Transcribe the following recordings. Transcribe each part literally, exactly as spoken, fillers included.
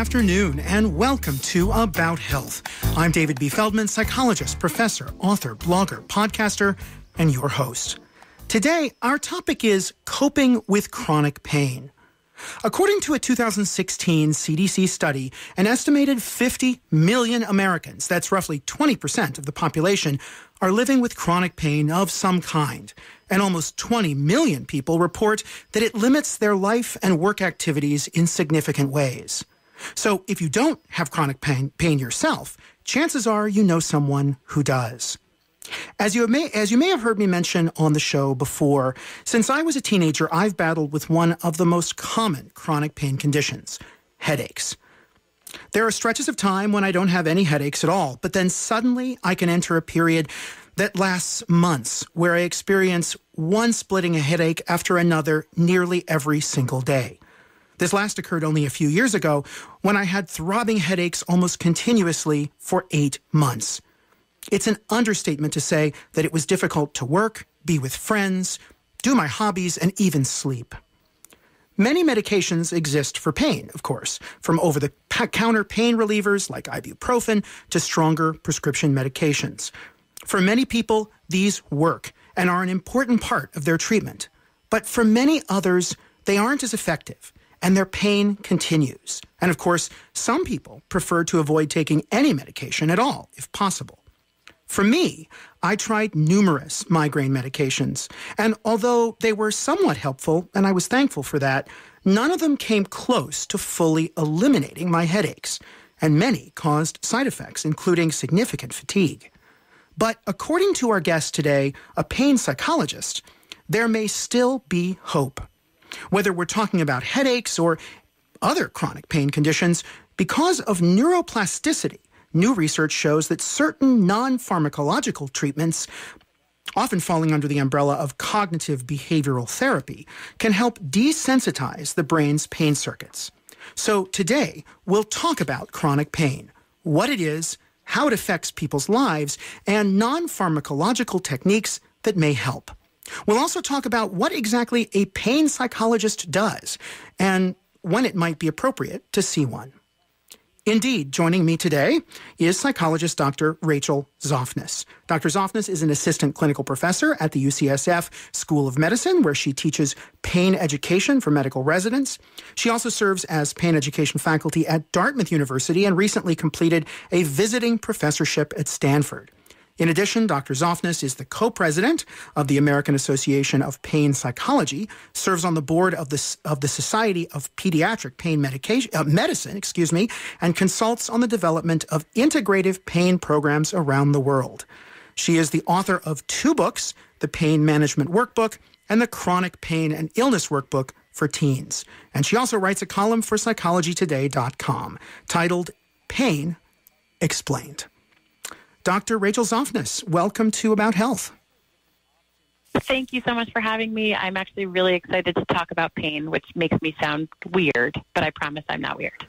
afternoon, and welcome to About Health. I'm David B. Feldman, psychologist, professor, author, blogger, podcaster, and your host. Today, our topic is coping with chronic pain. According to a two thousand sixteen C D C study, an estimated fifty million Americans, that's roughly twenty percent of the population, are living with chronic pain of some kind. And almost twenty million people report that it limits their life and work activities in significant ways. So if you don't have chronic pain, pain yourself, chances are you know someone who does. As you, may, as you may have heard me mention on the show before, since I was a teenager, I've battled with one of the most common chronic pain conditions, headaches. There are stretches of time when I don't have any headaches at all, but then suddenly I can enter a period that lasts months where I experience one splitting a headache after another nearly every single day. This last occurred only a few years ago when I had throbbing headaches almost continuously for eight months. It's an understatement to say that it was difficult to work, be with friends, do my hobbies, and even sleep. Many medications exist for pain, of course, from over-the-counter pain relievers like ibuprofen to stronger prescription medications. For many people, these work and are an important part of their treatment. But for many others, they aren't as effective, and their pain continues. And of course, some people prefer to avoid taking any medication at all, if possible. For me, I tried numerous migraine medications, and although they were somewhat helpful, and I was thankful for that, none of them came close to fully eliminating my headaches, and many caused side effects, including significant fatigue. But according to our guest today, a pain psychologist, there may still be hope. Whether we're talking about headaches or other chronic pain conditions, because of neuroplasticity, new research shows that certain non-pharmacological treatments, often falling under the umbrella of cognitive behavioral therapy, can help desensitize the brain's pain circuits. So today, we'll talk about chronic pain, what it is, how it affects people's lives, and non-pharmacological techniques that may help. We'll also talk about what exactly a pain psychologist does and when it might be appropriate to see one. Indeed, joining me today is psychologist Doctor Rachel Zoffness. Doctor Zoffness is an assistant clinical professor at the U C S F School of Medicine, where she teaches pain education for medical residents. She also serves as pain education faculty at Dartmouth University and recently completed a visiting professorship at Stanford. In addition, Doctor Zoffness is the co-president of the American Association of Pain Psychology, serves on the board of the, of the Society of Pediatric Pain Medication, uh, Medicine, excuse me, and consults on the development of integrative pain programs around the world. She is the author of two books, the Pain Management Workbook and the Chronic Pain and Illness Workbook for Teens. And she also writes a column for psychology today dot com titled Pain Explained. Doctor Rachel Zoffness, welcome to About Health. Thank you so much for having me. I'm actually really excited to talk about pain, which makes me sound weird, but I promise I'm not weird.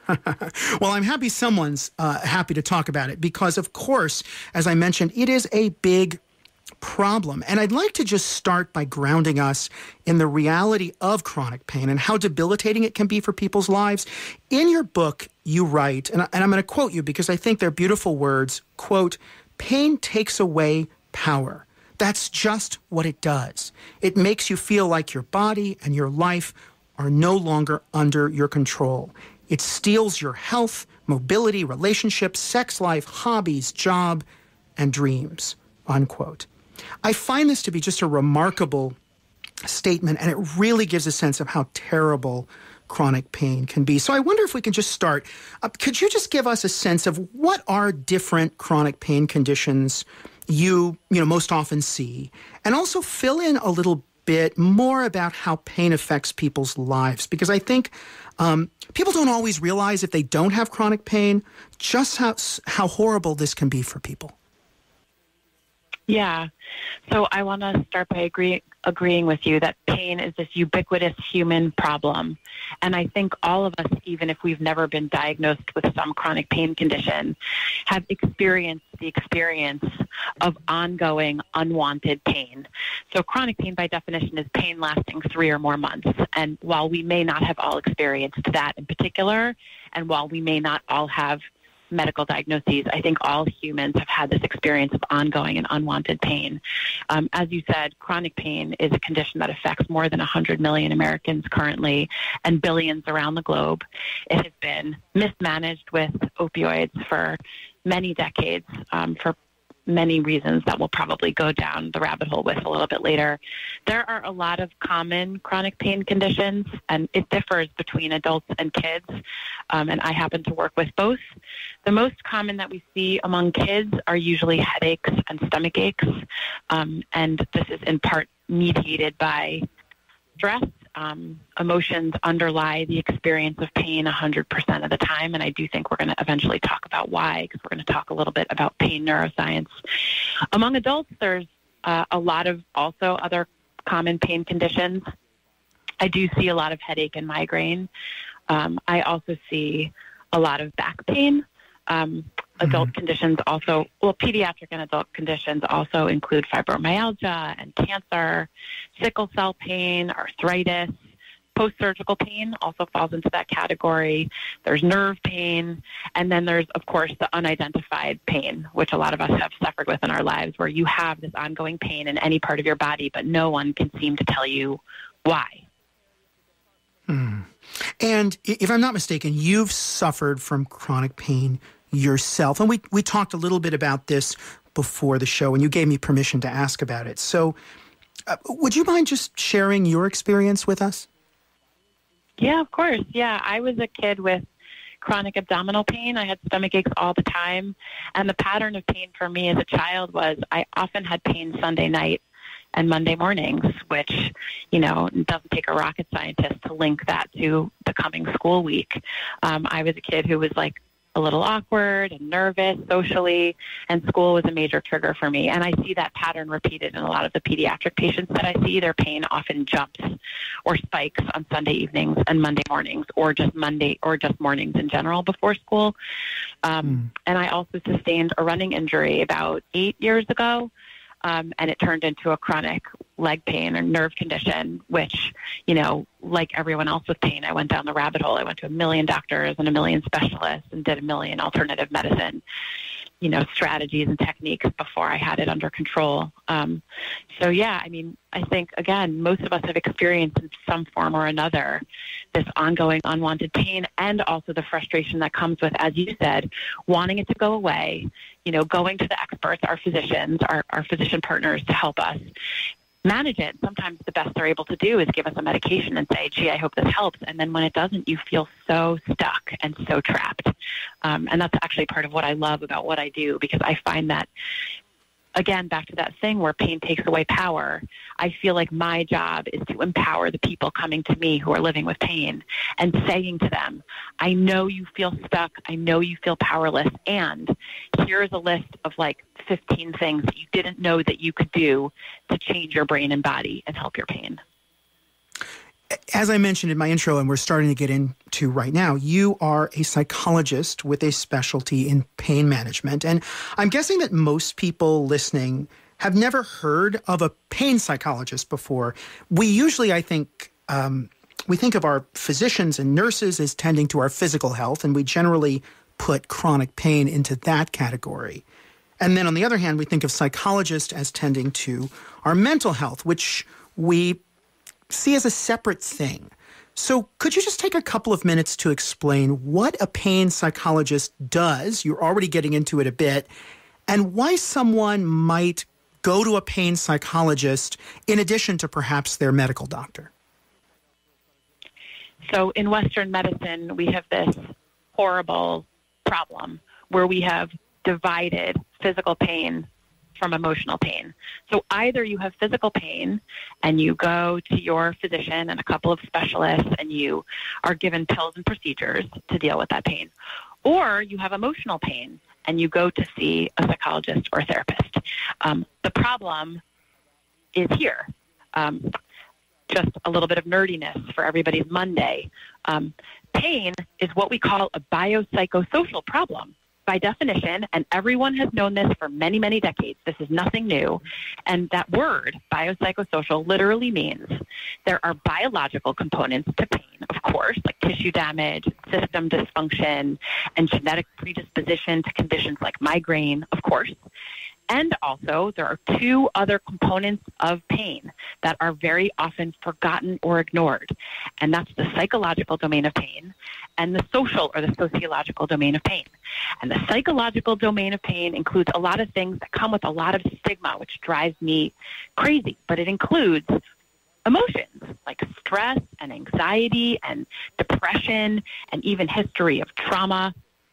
Well, I'm happy someone's uh, happy to talk about it because, of course, as I mentioned, it is a big problem. And I'd like to just start by grounding us in the reality of chronic pain and how debilitating it can be for people's lives. In your book, you write, and, I, and I'm going to quote you because I think they're beautiful words, quote, "Pain takes away power. That's just what it does. It makes you feel like your body and your life are no longer under your control. It steals your health, mobility, relationships, sex life, hobbies, job, and dreams," unquote. I find this to be just a remarkable statement, and it really gives a sense of how terrible chronic pain can be. So I wonder if we can just start. Uh, could you just give us a sense of what are different chronic pain conditions you, you know, most often see, and also fill in a little bit more about how pain affects people's lives? Because I think um, people don't always realize if they don't have chronic pain, just how, how horrible this can be for people. Yeah. So I want to start by agree, agreeing with you that pain is this ubiquitous human problem. And I think all of us, even if we've never been diagnosed with some chronic pain condition, have experienced the experience of ongoing unwanted pain. So chronic pain by definition is pain lasting three or more months. And while we may not have all experienced that in particular, and while we may not all have medical diagnoses, I think all humans have had this experience of ongoing and unwanted pain. Um, as you said, chronic pain is a condition that affects more than one hundred million Americans currently and billions around the globe. It has been mismanaged with opioids for many decades, um, for many reasons that we'll probably go down the rabbit hole with a little bit later. There are a lot of common chronic pain conditions, and it differs between adults and kids, um, and I happen to work with both. The most common that we see among kids are usually headaches and stomach aches, um, and this is in part mediated by stress. Um, emotions underlie the experience of pain one hundred percent of the time, and I do think we're going to eventually talk about why, because we're going to talk a little bit about pain neuroscience. Among adults, there's uh, a lot of also other common pain conditions. I do see a lot of headache and migraine. Um, I also see a lot of back pain. Um, adult mm-hmm. conditions also, well, pediatric and adult conditions also include fibromyalgia and cancer, sickle cell pain, arthritis. Post-surgical pain also falls into that category. There's nerve pain. And then there's, of course, the unidentified pain, which a lot of us have suffered with in our lives, where you have this ongoing pain in any part of your body, but no one can seem to tell you why. Hmm. And if I'm not mistaken, you've suffered from chronic pain yourself. And we, we talked a little bit about this before the show, and you gave me permission to ask about it. So uh, would you mind just sharing your experience with us? Yeah, of course. Yeah, I was a kid with chronic abdominal pain. I had stomach aches all the time. And the pattern of pain for me as a child was I often had pain Sunday night and Monday mornings, which, you know, it doesn't take a rocket scientist to link that to the coming school week. Um, I was a kid who was like a little awkward and nervous socially, and school was a major trigger for me. And I see that pattern repeated in a lot of the pediatric patients that I see. Their pain often jumps or spikes on Sunday evenings and Monday mornings, or just Monday or just mornings in general before school. Um, mm. And I also sustained a running injury about eight years ago. Um, and it turned into a chronic leg pain or nerve condition, which, you know, like everyone else with pain, I went down the rabbit hole. I went to a million doctors and a million specialists and did a million alternative medicine, you know, strategies and techniques before I had it under control. Um, so, yeah, I mean, I think, again, most of us have experienced in some form or another this ongoing unwanted pain, and also the frustration that comes with, as you said, wanting it to go away, you know, going to the experts, our physicians, our, our physician partners to help us manage it. Sometimes the best they're able to do is give us a medication and say, gee, I hope this helps. And then when it doesn't, you feel so stuck and so trapped. Um, and that's actually part of what I love about what I do, because I find that, again, back to that thing where pain takes away power, I feel like my job is to empower the people coming to me who are living with pain and saying to them, I know you feel stuck. I know you feel powerless. And here's a list of like fifteen things that you didn't know that you could do to change your brain and body and help your pain. As I mentioned in my intro, and we're starting to get into right now, you are a psychologist with a specialty in pain management. And I'm guessing that most people listening have never heard of a pain psychologist before. We usually, I think, um, we think of our physicians and nurses as tending to our physical health, and we generally put chronic pain into that category. And then on the other hand, we think of psychologists as tending to our mental health, which we see as a separate thing. So could you just take a couple of minutes to explain what a pain psychologist does? You're already getting into it a bit, and why someone might go to a pain psychologist in addition to perhaps their medical doctor. So in Western medicine, we have this horrible problem where we have divided physical pain from emotional pain. So either you have physical pain and you go to your physician and a couple of specialists and you are given pills and procedures to deal with that pain, or you have emotional pain and you go to see a psychologist or a therapist. Um, the problem is here. Um, just a little bit of nerdiness for everybody's Monday. Um, pain is what we call a biopsychosocial problem. By definition, and everyone has known this for many, many decades, this is nothing new, and that word, biopsychosocial, literally means there are biological components to pain, of course, like tissue damage, system dysfunction, and genetic predisposition to conditions like migraine, of course. And also, there are two other components of pain that are very often forgotten or ignored, and that's the psychological domain of pain and the social or the sociological domain of pain. And the psychological domain of pain includes a lot of things that come with a lot of stigma, which drives me crazy, but it includes emotions like stress and anxiety and depression and even history of trauma.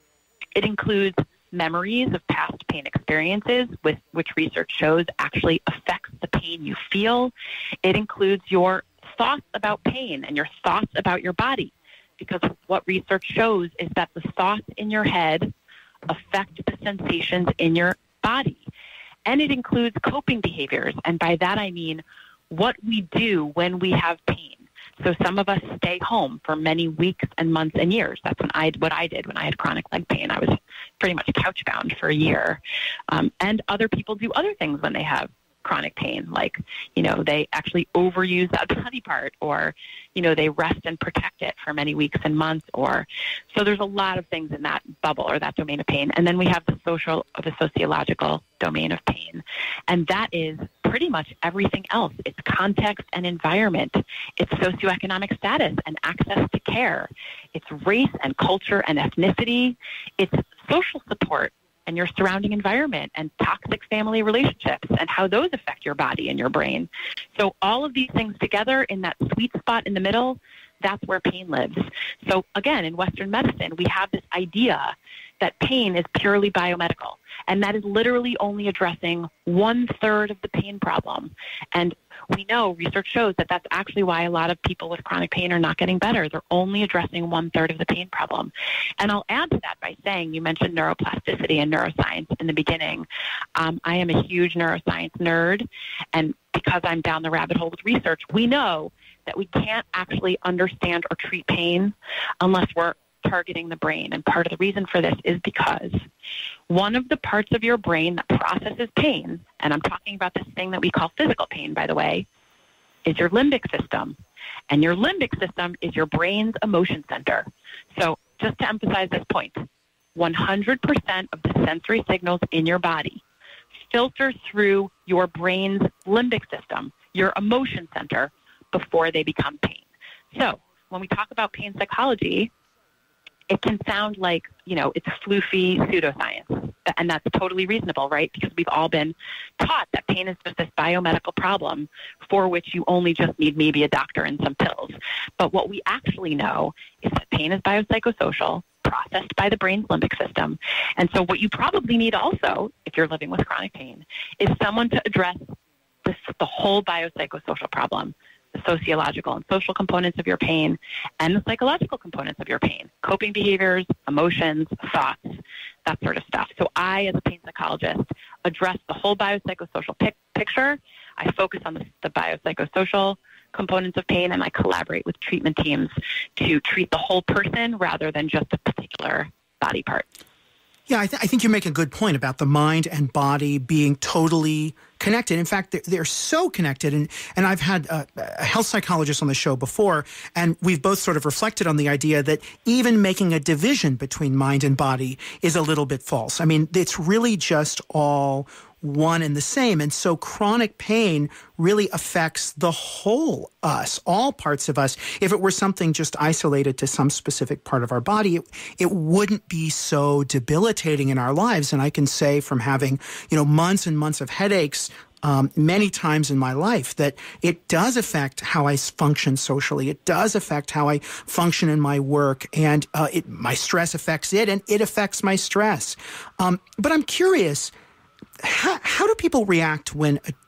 It includes memories of past pain experiences, with which research shows actually affects the pain you feel. It includes your thoughts about pain and your thoughts about your body, because what research shows is that the thoughts in your head affect the sensations in your body. And it includes coping behaviors, and by that I mean what we do when we have pain. So some of us stay home for many weeks and months and years. That's when I, what I did when I had chronic leg pain. I was pretty much couch-bound for a year. Um, and other people do other things when they have chronic pain, like, you know, they actually overuse that body part, or, you know, they rest and protect it for many weeks and months, or, so there's a lot of things in that bubble or that domain of pain. And then we have the social or the sociological domain of pain. And that is pretty much everything else. It's context and environment. It's socioeconomic status and access to care. It's race and culture and ethnicity. It's social support and your surrounding environment and toxic family relationships and how those affect your body and your brain. So all of these things together in that sweet spot in the middle, that's where pain lives. So again, in Western medicine, we have this idea that pain is purely biomedical, and that is literally only addressing one third of the pain problem. And we know research shows that that's actually why a lot of people with chronic pain are not getting better. They're only addressing one third of the pain problem. And I'll add to that by saying, you mentioned neuroplasticity and neuroscience in the beginning. Um, I am a huge neuroscience nerd, and because I'm down the rabbit hole with research, we know that we can't actually understand or treat pain unless we're targeting the brain. And part of the reason for this is because one of the parts of your brain that processes pain, and I'm talking about this thing that we call physical pain, by the way, is your limbic system. And your limbic system is your brain's emotion center. So just to emphasize this point, one hundred percent of the sensory signals in your body filter through your brain's limbic system, your emotion center, before they become pain. So when we talk about pain psychology, it can sound like, you know, it's floofy pseudoscience. And that's totally reasonable, right? Because we've all been taught that pain is just this biomedical problem for which you only just need maybe a doctor and some pills. But what we actually know is that pain is biopsychosocial, processed by the brain's limbic system. And so what you probably need also, if you're living with chronic pain, is someone to address this, the whole biopsychosocial problem, the sociological and social components of your pain, and the psychological components of your pain, coping behaviors, emotions, thoughts, that sort of stuff. So I, as a pain psychologist, address the whole biopsychosocial pic- picture. I focus on the, the biopsychosocial components of pain, and I collaborate with treatment teams to treat the whole person rather than just a particular body part. Yeah, I, th- I think you make a good point about the mind and body being totally connected. In fact, they're, they're so connected. And, and I've had a, a health psychologist on the show before, and we've both sort of reflected on the idea that even making a division between mind and body is a little bit false. I mean, it's really just all one and the same. And so chronic pain really affects the whole us, all parts of us. If it were something just isolated to some specific part of our body, it, it wouldn't be so debilitating in our lives. And I can say from having, you know, months and months of headaches um, many times in my life that it does affect how I function socially. It does affect how I function in my work, and uh, it, my stress affects it, and it affects my stress. Um, but I'm curious, How, how do people react when, a,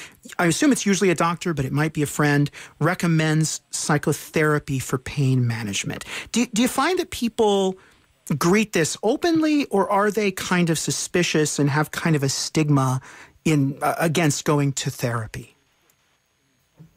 I assume it's usually a doctor, but it might be a friend, recommends psychotherapy for pain management? Do, do you find that people greet this openly, or are they kind of suspicious and have kind of a stigma in uh, against going to therapy?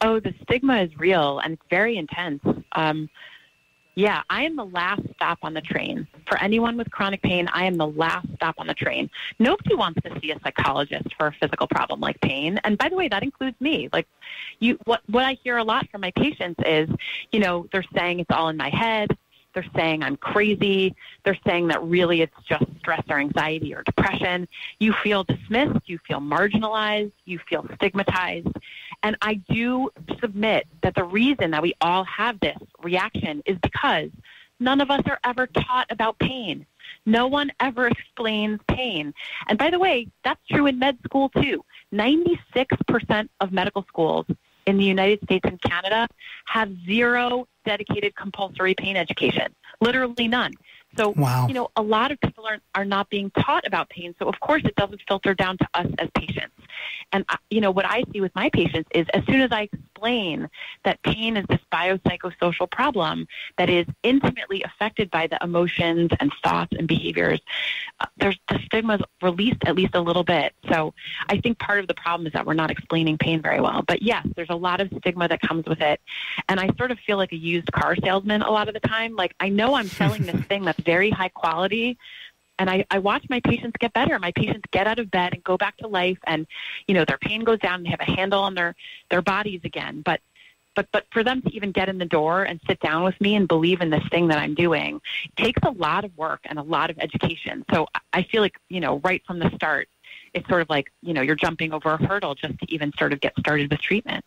Oh, the stigma is real and it's very intense. Um, yeah, I am the last stop on the train. For anyone with chronic pain, I am the last stop on the train. Nobody wants to see a psychologist for a physical problem like pain. And by the way, that includes me. Like, you, what, what I hear a lot from my patients is, you know, they're saying it's all in my head. They're saying I'm crazy. They're saying that really it's just stress or anxiety or depression. You feel dismissed. You feel marginalized. You feel stigmatized. And I do submit that the reason that we all have this reaction is because none of us are ever taught about pain. No one ever explains pain. And by the way, that's true in med school too. ninety-six percent of medical schools in the United States and Canada have zero dedicated compulsory pain education, literally none. So, wow. you know, a lot of people are, are not being taught about pain. So, of course, it doesn't filter down to us as patients. And, you know, what I see with my patients is as soon as I explain that pain is this biopsychosocial problem that is intimately affected by the emotions and thoughts and behaviors, uh, there's the stigma is released at least a little bit. So I think part of the problem is that we're not explaining pain very well. But, yes, there's a lot of stigma that comes with it. And I sort of feel like a used car salesman a lot of the time. Like, I know I'm selling this thing that's very high quality, and I, I watch my patients get better. My patients get out of bed and go back to life, and, you know, their pain goes down and they have a handle on their, their bodies again. But, but, but for them to even get in the door and sit down with me and believe in this thing that I'm doing, it takes a lot of work and a lot of education. So I feel like, you know, right from the start, it's sort of like, you know, you're jumping over a hurdle just to even sort of get started with treatment.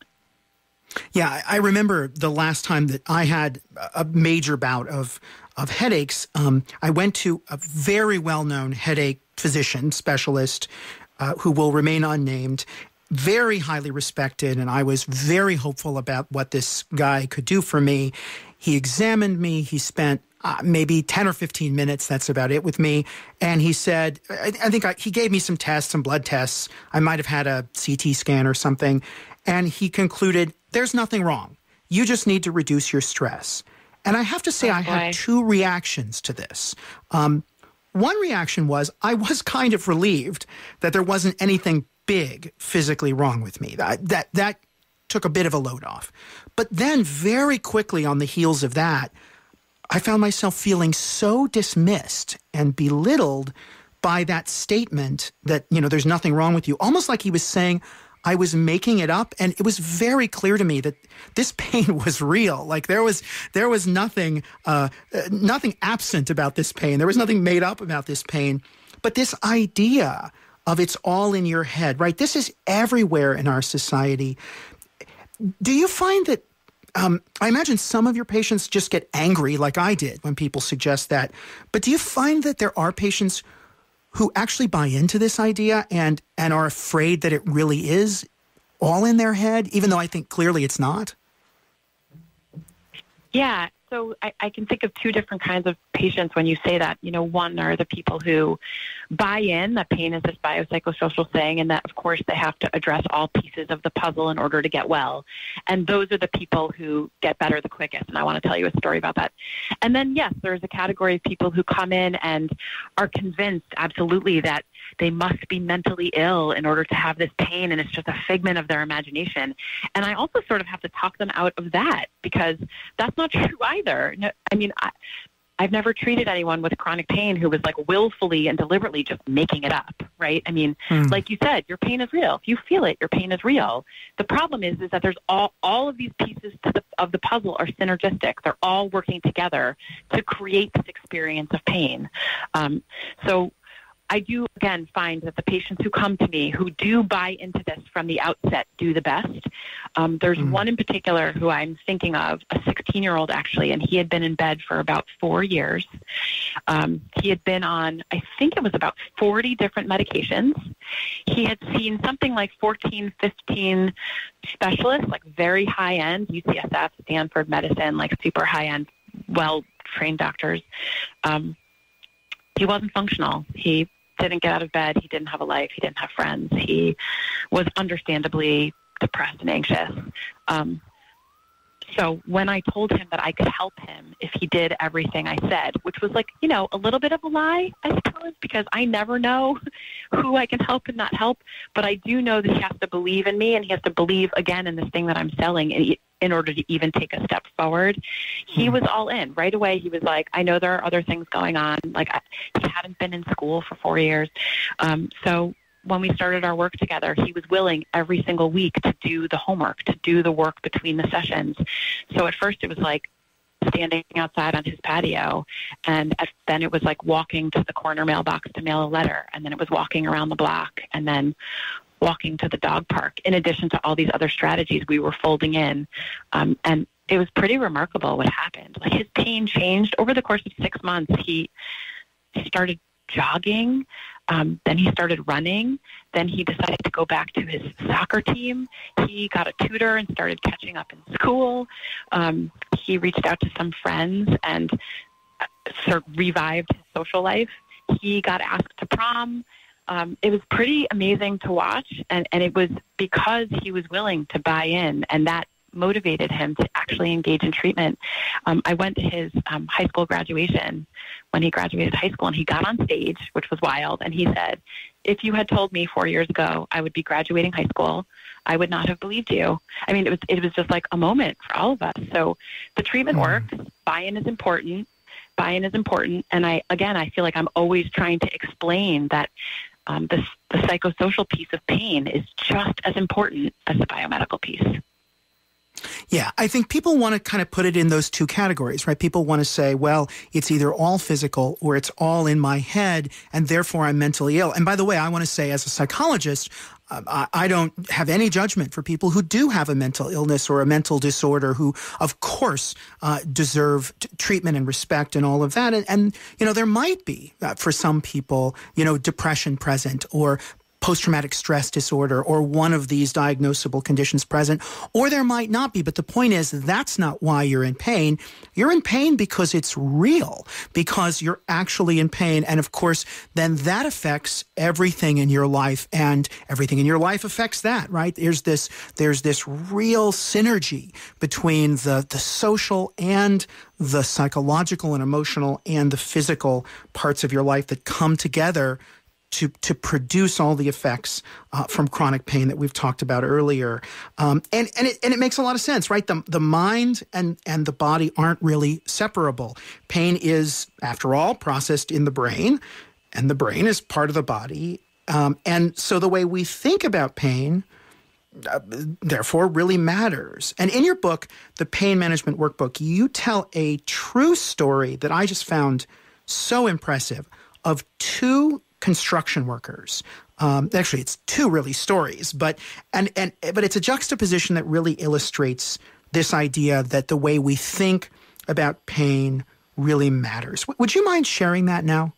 Yeah, I remember the last time that I had a major bout of of headaches. Um, I went to a very well-known headache physician specialist uh, who will remain unnamed, very highly respected, and I was very hopeful about what this guy could do for me. He examined me. He spent uh, maybe ten or fifteen minutes. That's about it with me. And he said, I, I think I, he gave me some tests, some blood tests. I might have had a C T scan or something. And he concluded, there's nothing wrong. You just need to reduce your stress. And I have to say, oh, I boy. had two reactions to this. Um, one reaction was I was kind of relieved that there wasn't anything big physically wrong with me. That, that, that took a bit of a load off. But then very quickly on the heels of that, I found myself feeling so dismissed and belittled by that statement that, you know, there's nothing wrong with you. Almost like he was saying, I was making it up, and it was very clear to me that this pain was real. Like there was there was nothing uh, nothing absent about this pain. There was nothing made up about this pain. But this idea of it's all in your head, right? This is everywhere in our society. Do you find that, um, I imagine some of your patients just get angry like I did when people suggest that. But do you find that there are patients who actually buy into this idea and, and are afraid that it really is all in their head, even though I think clearly it's not? Yeah. So I, I can think of two different kinds of patients when you say that. You know, one are the people who buy in that pain is this biopsychosocial thing and that, of course, they have to address all pieces of the puzzle in order to get well. And those are the people who get better the quickest. And I want to tell you a story about that. And then, yes, there's a category of people who come in and are convinced, absolutely, that they must be mentally ill in order to have this pain, and it's just a figment of their imagination. And I also sort of have to talk them out of that because that's not true either. No, I mean, I, I've never treated anyone with chronic pain who was like willfully and deliberately just making it up, right? I mean, mm. like you said, your pain is real. If you feel it, your pain is real. The problem is, is that there's all, all of these pieces to the, of the puzzle are synergistic. They're all working together to create this experience of pain. Um, so I do, again, find that the patients who come to me who do buy into this from the outset do the best. Um, there's mm. one in particular who I'm thinking of, a sixteen-year-old actually, and he had been in bed for about four years. Um, he had been on, I think it was about forty different medications. He had seen something like fourteen, fifteen specialists, like very high-end, U C S F, Stanford Medicine, like super high-end, well-trained doctors. Um, he wasn't functional. He didn't get out of bed. He didn't have a life. He didn't have friends. He was understandably depressed and anxious. Um, So when I told him that I could help him if he did everything I said, which was like, you know, a little bit of a lie, I suppose, because I never know who I can help and not help. But I do know that he has to believe in me, and he has to believe, again, in this thing that I'm selling in, in order to even take a step forward. He was all in. Right away, he was like, I know there are other things going on. Like, I, he hadn't been in school for four years. Um, so when we started our work together, he was willing every single week to do the homework, to do the work between the sessions. So at first it was like standing outside on his patio, and at, then it was like walking to the corner mailbox to mail a letter, and then it was walking around the block, and then walking to the dog park, in addition to all these other strategies we were folding in. Um, and it was pretty remarkable what happened. Like, his pain changed over the course of six months. He, he started jogging. Um, then he started running. Then he decided to go back to his soccer team. He got a tutor and started catching up in school. Um, he reached out to some friends and sort of revived his social life. He got asked to prom. Um, it was pretty amazing to watch, and, and it was because he was willing to buy in, and that motivated him to actually engage in treatment. Um, I went to his um, high school graduation when he graduated high school, and he got on stage, which was wild, and he said, if you had told me four years ago I would be graduating high school, I would not have believed you. I mean, it was it was just like a moment for all of us. So the treatment works. Buy-in is important. Buy-in is important. And I, again, I feel like I'm always trying to explain that um, this, the psychosocial piece of pain is just as important as the biomedical piece. Yeah, I think people want to kind of put it in those two categories, right? People want to say, well, it's either all physical or it's all in my head, and therefore I'm mentally ill. And by the way, I want to say, as a psychologist, um, I, I don't have any judgment for people who do have a mental illness or a mental disorder, who, of course, uh, deserve t- treatment and respect and all of that. And, and you know, there might be, uh, for some people, you know, depression present, or post-traumatic stress disorder, or one of these diagnosable conditions present, or there might not be. But the point is, that's not why you're in pain. You're in pain because it's real, because you're actually in pain. And of course, then that affects everything in your life, and everything in your life affects that, right? There's this, there's this real synergy between the, the social and the psychological and emotional and the physical parts of your life that come together to to produce all the effects uh, from chronic pain that we've talked about earlier. Um, and and it, and it makes a lot of sense, right? The, the mind and, and the body aren't really separable. Pain is, after all, processed in the brain, and the brain is part of the body. Um, and so the way we think about pain, uh, therefore, really matters. And in your book, The Pain Management Workbook, you tell a true story that I just found so impressive, of two construction workers. Um, actually, it's two really stories, but and and but it's a juxtaposition that really illustrates this idea that the way we think about pain really matters. W- would you mind sharing that now?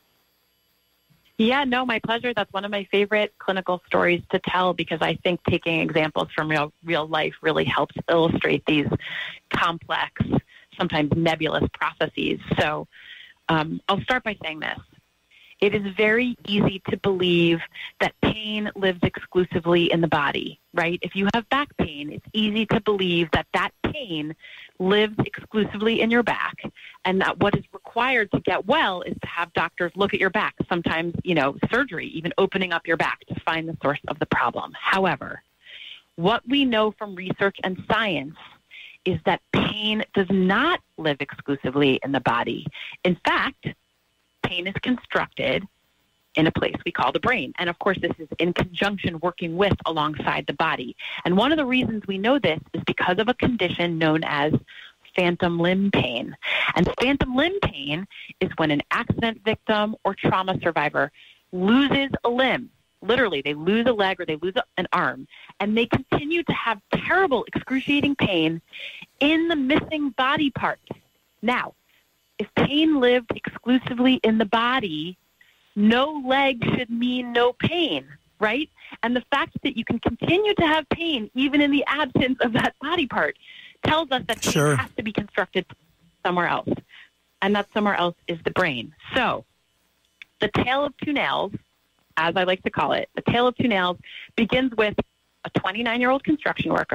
Yeah, no, my pleasure. That's one of my favorite clinical stories to tell, because I think taking examples from real real life really helps illustrate these complex, sometimes nebulous processes. So um, I'll start by saying this. It is very easy to believe that pain lives exclusively in the body, right? If you have back pain, it's easy to believe that that pain lives exclusively in your back, and that what is required to get well is to have doctors look at your back, sometimes, you know, surgery, even opening up your back to find the source of the problem. However, what we know from research and science is that pain does not live exclusively in the body. In fact, pain is constructed in a place we call the brain. And of course, this is in conjunction working with alongside the body. And one of the reasons we know this is because of a condition known as phantom limb pain. And phantom limb pain is when an accident victim or trauma survivor loses a limb. Literally, they lose a leg or they lose an arm, and they continue to have terrible, excruciating pain in the missing body part. Now, if pain lived exclusively in the body, no leg should mean no pain, right? And the fact that you can continue to have pain even in the absence of that body part tells us that pain Sure. has to be constructed somewhere else. And that somewhere else is the brain. So the tale of two nails, as I like to call it, the tale of two nails begins with a twenty-nine-year-old construction worker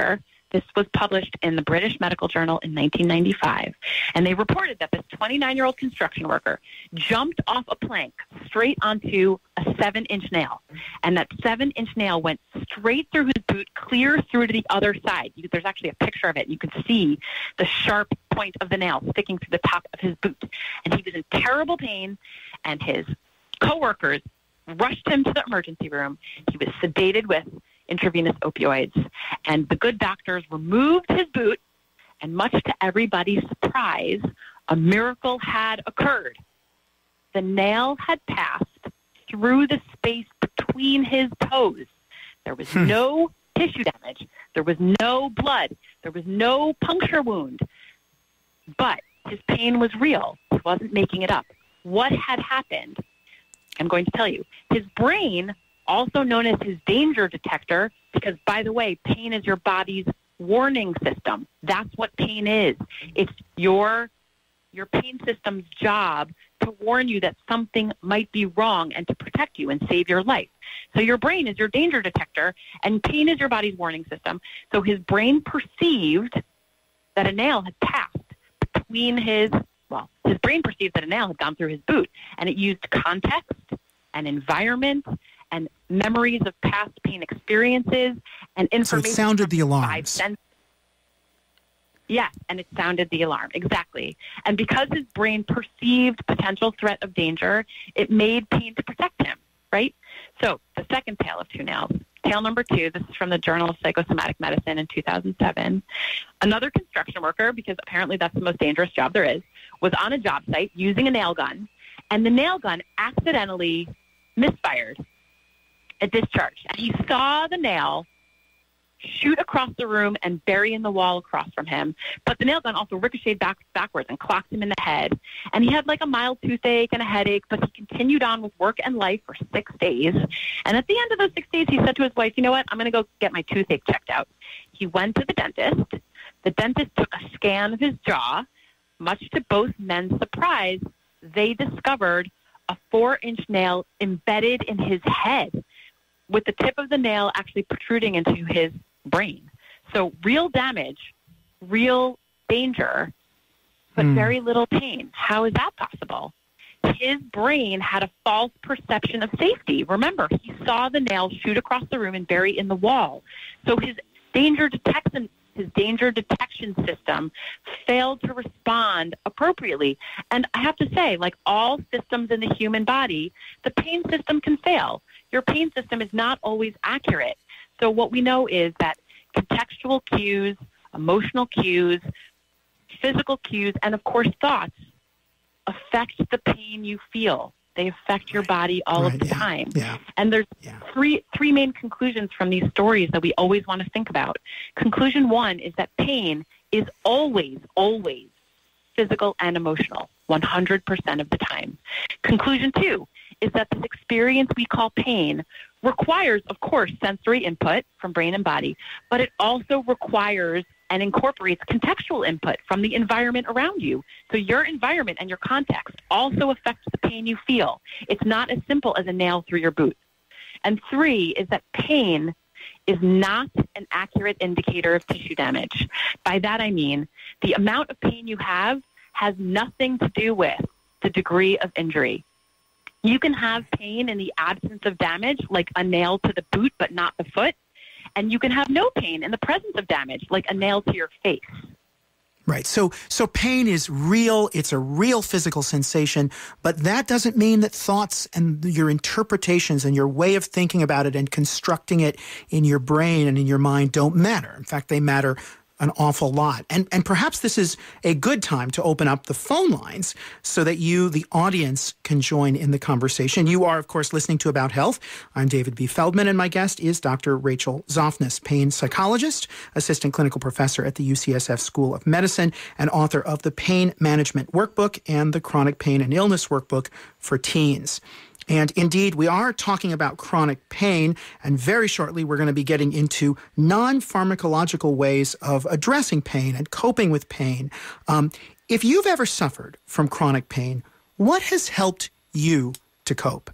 This was published in the British Medical Journal in nineteen ninety-five, and they reported that this twenty-nine-year-old construction worker jumped off a plank straight onto a seven-inch nail, and that seven-inch nail went straight through his boot, clear through to the other side. You, there's actually a picture of it. You can see the sharp point of the nail sticking through the top of his boot, and he was in terrible pain, and his coworkers rushed him to the emergency room. He was sedated with intravenous opioids, and the good doctors removed his boot, and much to everybody's surprise, a miracle had occurred. The nail had passed through the space between his toes. There was hmm. no tissue damage. There was no blood. There was no puncture wound. But his pain was real. He wasn't making it up. What had happened? I'm going to tell you. His brain, also known as his danger detector, because, by the way, pain is your body's warning system. That's what pain is. It's your your pain system's job to warn you that something might be wrong and to protect you and save your life. So your brain is your danger detector, and pain is your body's warning system. So his brain perceived that a nail had passed between his, well, his brain perceived that a nail had gone through his boot, and it used context and environment and memories of past pain experiences and information. So it sounded the alarms. Yes, and it sounded the alarm, exactly. And because his brain perceived potential threat of danger, it made pain to protect him, right? So the second tale of two nails. Tale number two, this is from the Journal of Psychosomatic Medicine in two thousand seven. Another construction worker, because apparently that's the most dangerous job there is, was on a job site using a nail gun, and the nail gun accidentally misfired a discharge. And he saw the nail shoot across the room and bury in the wall across from him. But the nail gun also ricocheted back, backwards and clocked him in the head. And he had like a mild toothache and a headache, but he continued on with work and life for six days. And at the end of those six days, he said to his wife, you know what, I'm going to go get my toothache checked out. He went to the dentist. The dentist took a scan of his jaw. Much to both men's surprise, they discovered a four-inch nail embedded in his head, with the tip of the nail actually protruding into his brain. So real damage, real danger, but mm. very little pain. How is that possible? His brain had a false perception of safety. Remember, he saw the nail shoot across the room and bury in the wall. So his danger detection, his danger detection system failed to respond appropriately. And I have to say, like all systems in the human body, the pain system can fail. Your pain system is not always accurate. So what we know is that contextual cues, emotional cues, physical cues, and of course thoughts affect the pain you feel. They affect your body all right, of the yeah, time. Yeah, and there's yeah. three three main conclusions from these stories that we always want to think about. Conclusion one is that pain is always, always physical and emotional, one hundred percent of the time. Conclusion two is that this experience we call pain requires, of course, sensory input from brain and body, but it also requires and incorporates contextual input from the environment around you. So your environment and your context also affects the pain you feel. It's not as simple as a nail through your boot. And three is that pain is not an accurate indicator of tissue damage. By that I mean the amount of pain you have has nothing to do with the degree of injury. You can have pain in the absence of damage, like a nail to the boot but not the foot, and you can have no pain in the presence of damage, like a nail to your face. Right. So so pain is real. It's a real physical sensation, but that doesn't mean that thoughts and your interpretations and your way of thinking about it and constructing it in your brain and in your mind don't matter. In fact, they matter an awful lot. And and perhaps this is a good time to open up the phone lines so that you, the audience, can join in the conversation. You are, of course, listening to About Health. I'm David B. Feldman, and my guest is Doctor Rachel Zoffness, pain psychologist, assistant clinical professor at the U C S F School of Medicine, and author of the Pain Management Workbook and the Chronic Pain and Illness Workbook for Teens. And indeed, we are talking about chronic pain, and very shortly we're going to be getting into non-pharmacological ways of addressing pain and coping with pain. Um, if you've ever suffered from chronic pain, what has helped you to cope?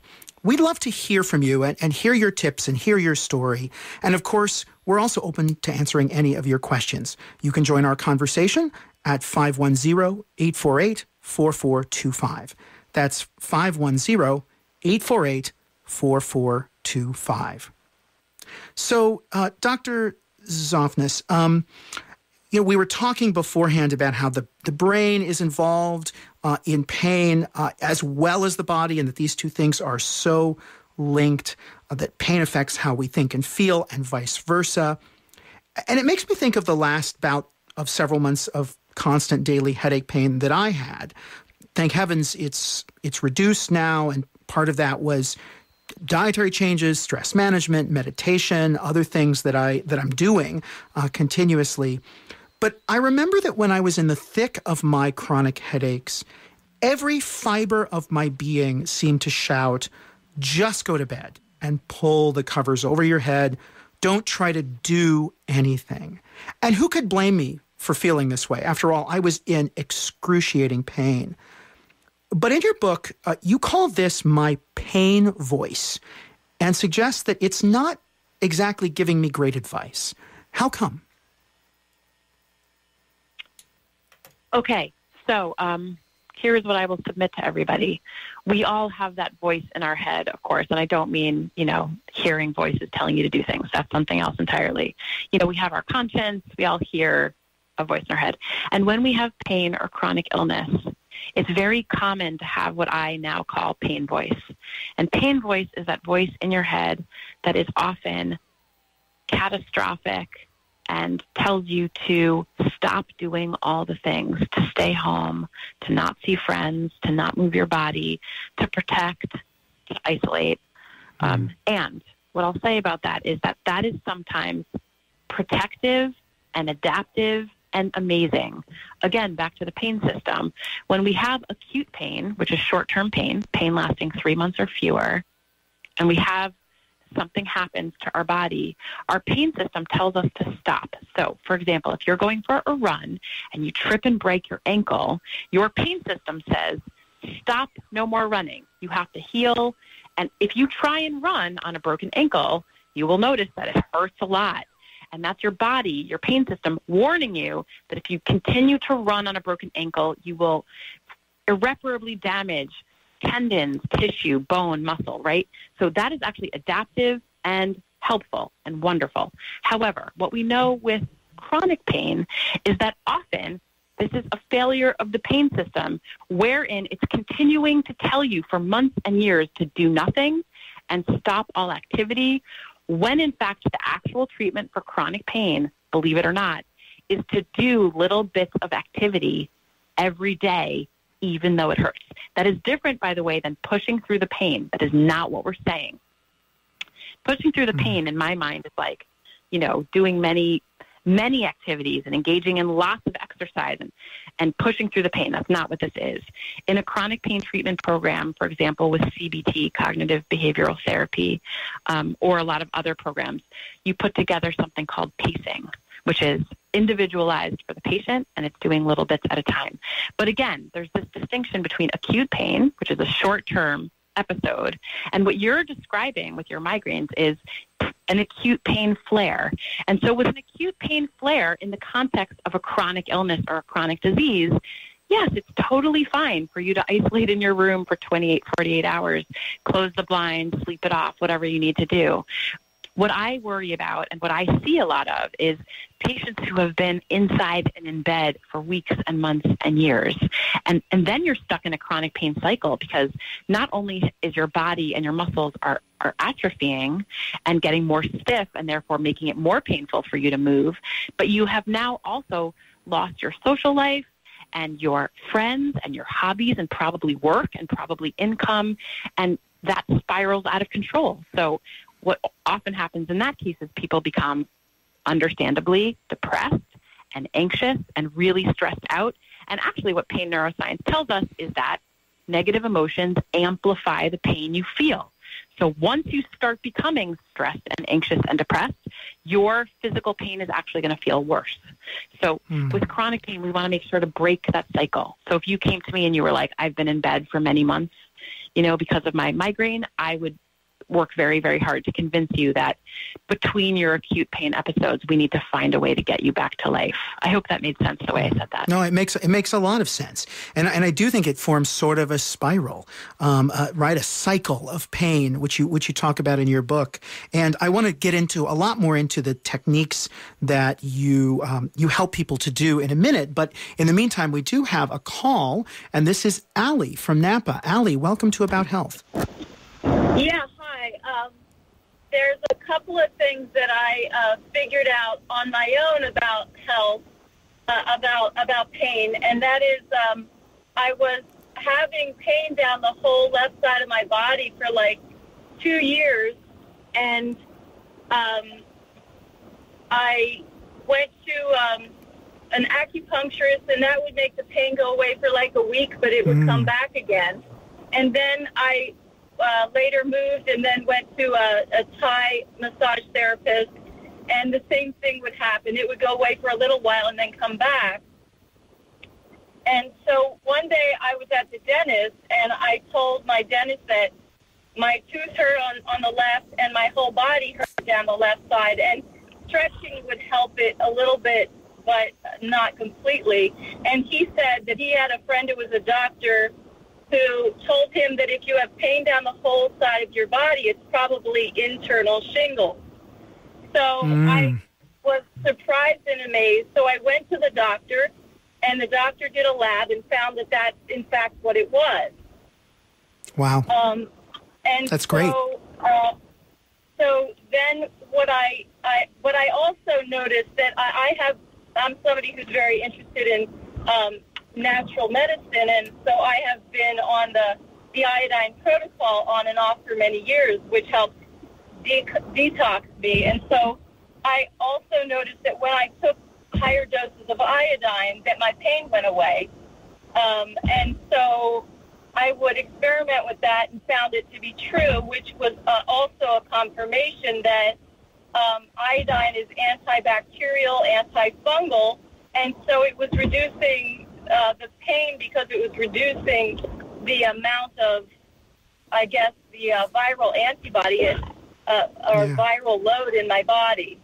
we'd love to hear from you and, and hear your tips and hear your story. And of course, we're also open to answering any of your questions. You can join our conversation at five one zero, eight four eight, four four two five. That's five one zero, eight four eight, four four two five. So, uh, Doctor Zoffness, um, you know, we were talking beforehand about how the, the brain is involved uh, in pain uh, as well as the body, and that these two things are so linked, uh, that pain affects how we think and feel and vice versa. And it makes me think of the last bout of several months of constant daily headache pain that I had. Thank heavens it's it's reduced now, and part of that was dietary changes, stress management, meditation, other things that, I, that I'm doing uh, continuously. But I remember that when I was in the thick of my chronic headaches, every fiber of my being seemed to shout, just go to bed and pull the covers over your head. Don't try to do anything. And who could blame me for feeling this way? After all, I was in excruciating pain. But in your book, uh, you call this my pain voice and suggest that it's not exactly giving me great advice. How come? Okay, so um, here's what I will submit to everybody. We all have that voice in our head, of course, and I don't mean, you know, hearing voices telling you to do things. That's something else entirely. You know, we have our conscience. We all hear a voice in our head. And when we have pain or chronic illness, it's very common to have what I now call pain voice. And pain voice is that voice in your head that is often catastrophic and tells you to stop doing all the things, to stay home, to not see friends, to not move your body, to protect, to isolate. Um, and what I'll say about that is that that is sometimes protective and adaptive and amazing. Again, back to the pain system. When we have acute pain, which is short-term pain, pain lasting three months or fewer, and we have something happens to our body, our pain system tells us to stop. So, for example, if you're going for a run and you trip and break your ankle, your pain system says, stop, no more running. You have to heal. And if you try and run on a broken ankle, you will notice that it hurts a lot. And that's your body, your pain system, warning you that if you continue to run on a broken ankle, you will irreparably damage tendons, tissue, bone, muscle, right? So that is actually adaptive and helpful and wonderful. However, what we know with chronic pain is that often this is a failure of the pain system wherein it's continuing to tell you for months and years to do nothing and stop all activity, when in fact the actual treatment for chronic pain, believe it or not, is to do little bits of activity every day, even though it hurts. That is different, by the way, than pushing through the pain. That is not what we're saying. Pushing through the pain, in my mind, is like, you know, doing many, many activities and engaging in lots of exercise and, and pushing through the pain. That's not what this is. In a chronic pain treatment program, for example, with C B T, cognitive behavioral therapy, um, or a lot of other programs, you put together something called pacing, which is individualized for the patient, and it's doing little bits at a time. But again, there's this distinction between acute pain, which is a short-term episode, and what you're describing with your migraines is an acute pain flare. And so with an acute pain flare in the context of a chronic illness or a chronic disease, yes, it's totally fine for you to isolate in your room for twenty-eight, forty-eight hours, close the blinds, sleep it off, whatever you need to do. What I worry about and what I see a lot of is patients who have been inside and in bed for weeks and months and years. And, and then you're stuck in a chronic pain cycle because not only is your body and your muscles are, are atrophying and getting more stiff and therefore making it more painful for you to move, but you have now also lost your social life and your friends and your hobbies and probably work and probably income, and that spirals out of control. So what often happens in that case is people become understandably depressed and anxious and really stressed out. And actually what pain neuroscience tells us is that negative emotions amplify the pain you feel. So once you start becoming stressed and anxious and depressed, your physical pain is actually going to feel worse. So mm. with chronic pain, we want to make sure to break that cycle. So if you came to me and you were like, I've been in bed for many months, you know, because of my migraine, I would work very, very hard to convince you that between your acute pain episodes, we need to find a way to get you back to life. I hope that made sense the way I said that. No, it makes it makes a lot of sense. And, and I do think it forms sort of a spiral, um, uh, right? A cycle of pain, which you which you talk about in your book. And I want to get into a lot more into the techniques that you um, you help people to do in a minute. But in the meantime, we do have a call, and this is Allie from Napa. Allie, welcome to About Health. Yeah, hi. Um, there's a couple of things that I uh, figured out on my own about health, uh, about about pain, and that is um, I was having pain down the whole left side of my body for like two years, and um, I went to um, an acupuncturist, and that would make the pain go away for like a week, but it would mm. come back again. And then I Uh, later moved and then went to a, a Thai massage therapist, and the same thing would happen. It would go away for a little while and then come back. And so one day I was at the dentist, and I told my dentist that my tooth hurt on, on the left and my whole body hurt down the left side, and stretching would help it a little bit, but not completely. And he said that he had a friend who was a doctor who told him that if you have pain down the whole side of your body, it's probably internal shingles. So mm. I was surprised and amazed. So I went to the doctor, and the doctor did a lab and found that that's, in fact, what it was. Wow. Um, and that's great. So, uh, so then what I, I, what I also noticed that I, I have, I'm somebody who's very interested in um, natural medicine, and so I have been on the, the iodine protocol on and off for many years, which helps de- detox me. And so I also noticed that when I took higher doses of iodine, that my pain went away. Um, and so I would experiment with that and found it to be true, which was uh, also a confirmation that um, iodine is antibacterial, antifungal, and so it was reducing Uh, the pain because it was reducing the amount of, I guess, the uh, viral antibody uh, or yeah. viral load in my body.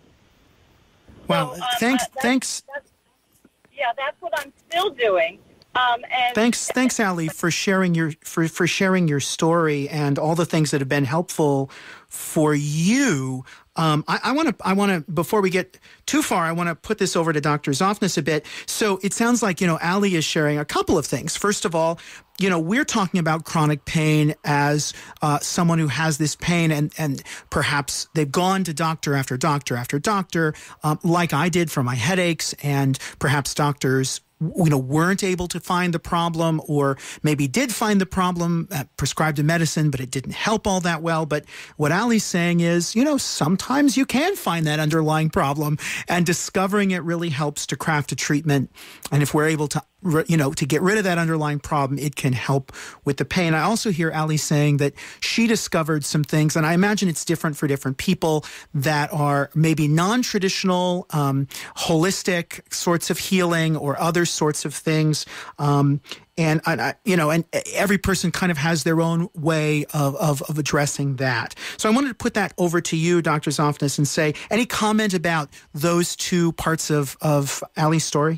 Well, so, um, thanks, uh, that's, thanks. That's, yeah, that's what I'm still doing. Um, and thanks, thanks, Allie, for sharing your for, for sharing your story and all the things that have been helpful for you. Um, I want to, I want to, before we get too far, I want to put this over to Doctor Zoffness a bit. So it sounds like, you know, Allie is sharing a couple of things. First of all, you know, we're talking about chronic pain as uh, someone who has this pain, and, and perhaps they've gone to doctor after doctor after doctor, um, like I did for my headaches, and perhaps doctors you know, weren't able to find the problem, or maybe did find the problem, uh, prescribed a medicine, but it didn't help all that well. But what Allie's saying is, you know, sometimes you can find that underlying problem, and discovering it really helps to craft a treatment. And if we're able to, you know, to get rid of that underlying problem, it can help with the pain. I also hear Allie saying that she discovered some things, and I imagine it's different for different people, that are maybe non-traditional, um, holistic sorts of healing or other sorts of things. Um, and, I, you know, and every person kind of has their own way of, of, of addressing that. So I wanted to put that over to you, Doctor Zoffness, and say, any comment about those two parts of, of Allie's story?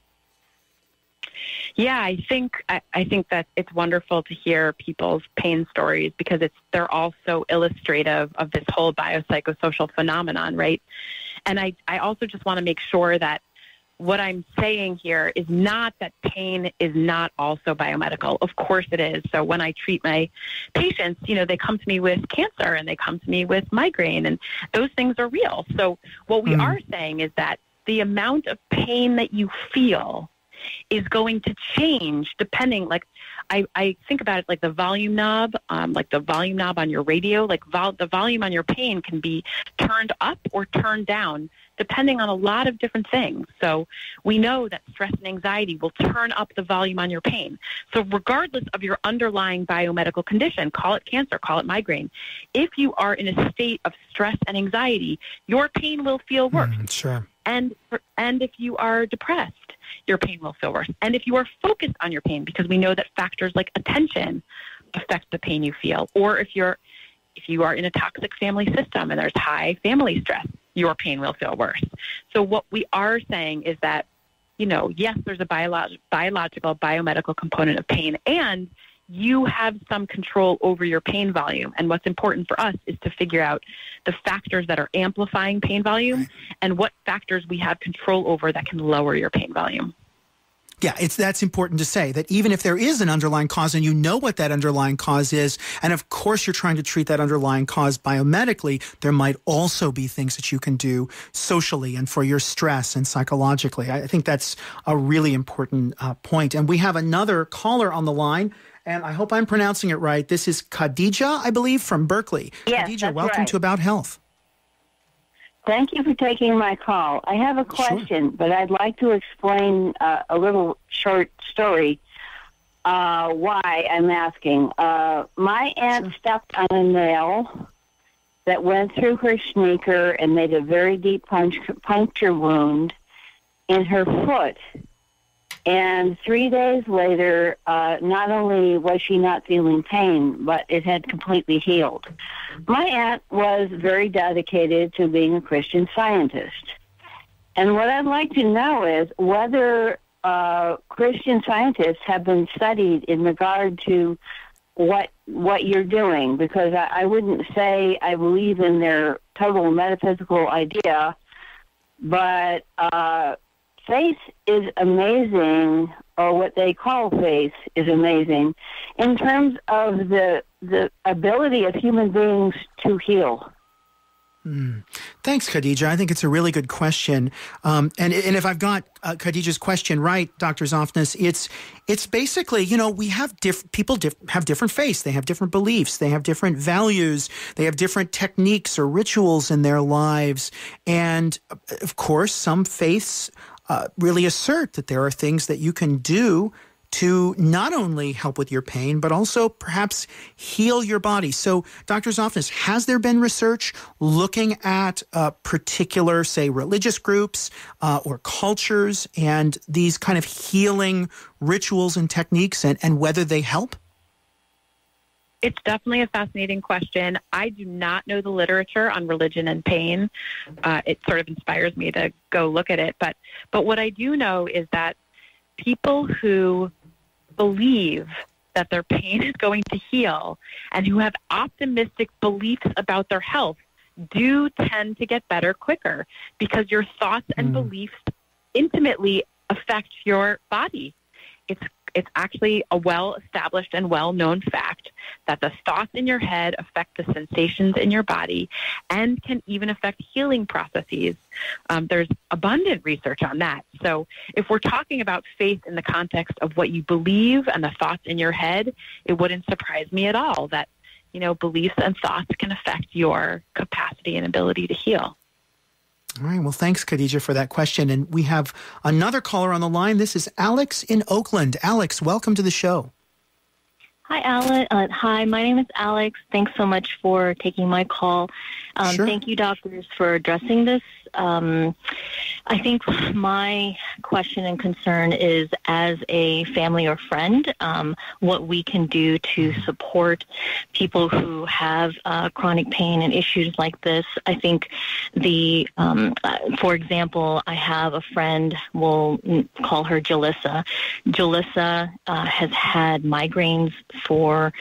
Yeah, I think I, I think that it's wonderful to hear people's pain stories, because it's they're all so illustrative of this whole biopsychosocial phenomenon, right? And I, I also just want to make sure that what I'm saying here is not that pain is not also biomedical. Of course it is. So when I treat my patients, you know, they come to me with cancer, and they come to me with migraine, and those things are real. So what we mm. are saying is that the amount of pain that you feel is going to change depending, like, I, I think about it like the volume knob, um, like the volume knob on your radio, like vol- the volume on your pain can be turned up or turned down depending on a lot of different things. So we know that stress and anxiety will turn up the volume on your pain. So regardless of your underlying biomedical condition, call it cancer, call it migraine, if you are in a state of stress and anxiety, your pain will feel worse. Mm, sure. And and if you are depressed, your pain will feel worse. And if you are focused on your pain, because we know that factors like attention, affect the pain you feel. Or if you're if you are in a toxic family system and there's high family stress, your pain will feel worse. So what we are saying is that, you know, yes, there's a biolog- biological, biomedical component of pain, and you have some control over your pain volume. And what's important for us is to figure out the factors that are amplifying pain volume right. and what factors we have control over that can lower your pain volume. Yeah, it's that's important to say, that even if there is an underlying cause and you know what that underlying cause is, and of course you're trying to treat that underlying cause biomedically, there might also be things that you can do socially and for your stress and psychologically. I think that's a really important uh, point. And we have another caller on the line, and I hope I'm pronouncing it right. This is Khadija, I believe, from Berkeley. Yes, Khadija, that's welcome right. to About Health. Thank you for taking my call. I have a question, sure. but I'd like to explain uh, a little short story uh, why I'm asking. Uh, my aunt sure. stepped on a nail that went through her sneaker and made a very deep puncture, puncture wound in her foot. And three days later, uh, not only was she not feeling pain, but it had completely healed. My aunt was very dedicated to being a Christian Scientist. And what I'd like to know is whether uh, Christian Scientists have been studied in regard to what what you're doing, because I, I wouldn't say I believe in their total metaphysical idea, but uh, faith is amazing, or what they call faith is amazing, in terms of the the ability of human beings to heal. Mm. Thanks, Khadija. I think it's a really good question. Um, and, and if I've got uh, Khadija's question right, Doctor Zoffness, it's it's basically, you know, we have diff- people diff- have different faiths. They have different beliefs. They have different values. They have different techniques or rituals in their lives. And, of course, some faiths uh, really assert that there are things that you can do to not only help with your pain, but also perhaps heal your body. So, Doctor Zoffness, has there been research looking at uh, particular, say, religious groups uh, or cultures and these kind of healing rituals and techniques, and, and whether they help? It's definitely a fascinating question. I do not know the literature on religion and pain. Uh, it sort of inspires me to go look at it. But, but what I do know is that people who believe that their pain is going to heal and who have optimistic beliefs about their health do tend to get better quicker, because your thoughts and mm. beliefs intimately affect your body. It's it's actually a well-established and well-known fact that the thoughts in your head affect the sensations in your body and can even affect healing processes. Um, there's abundant research on that. So if we're talking about faith in the context of what you believe and the thoughts in your head, it wouldn't surprise me at all that, you know, beliefs and thoughts can affect your capacity and ability to heal. All right. Well, thanks, Khadija, for that question. And we have another caller on the line. This is Alex in Oakland. Alex, welcome to the show. Hi, Alex. Uh, hi, my name is Alex. Thanks so much for taking my call. Um, sure. Thank you, doctors, for addressing this. Um, I think my question and concern is, as a family or friend, um, what we can do to support people who have uh, chronic pain and issues like this. I think the, um, uh, for example, I have a friend, we'll call her Jalissa. Jalissa uh, has had migraines for